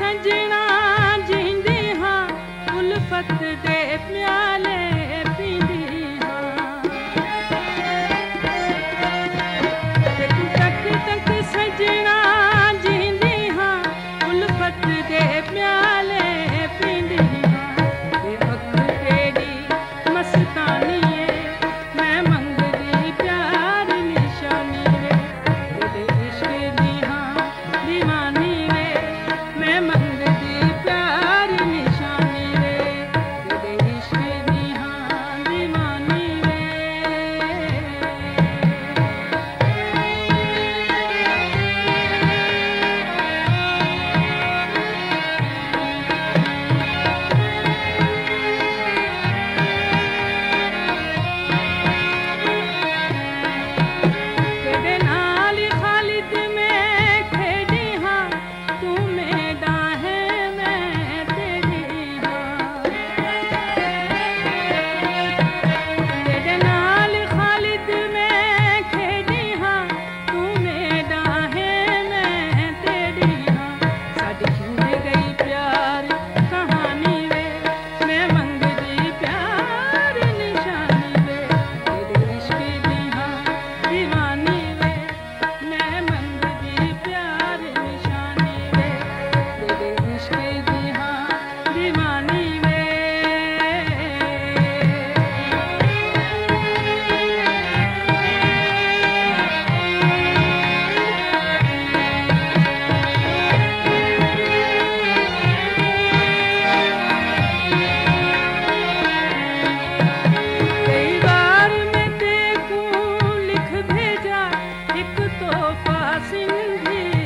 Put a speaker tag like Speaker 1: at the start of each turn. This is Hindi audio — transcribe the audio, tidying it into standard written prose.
Speaker 1: सजना जींदी हाँ उल्फत दे प्याले पींदी हाँ। तक तक सजना जींदी हाँ उल्फत दे प्याले पींदी हाँ। ये वक्त तेरी मस्तानी है मैं मंगदी प्यार निशानी वे तेरे इश्क दी हाँ दीवानी वे मैं मंगदी प्यार निशानी वे तेरे इश्क दी हाँ दीवानी वे। तेरे नाल खालिद में खेड़ी हाँ तू मेरा है मैं तेरी हाँ। तेरे नाल खालिद में खेड़ी हाँ तू मेरा है मैं तेरी हाँ। साडी खिंड गई प्यार कहानी वे मैं मंगदी प्यार निशानी वे तेरे इश्क दी हाँ दीवानी वे मैं मंगदी प्यार निशानी वे तेरे इश्क दी हाँ दीवानी वे। कई बार मैं देखूं लिख भेजा एक तोहफा सिंधी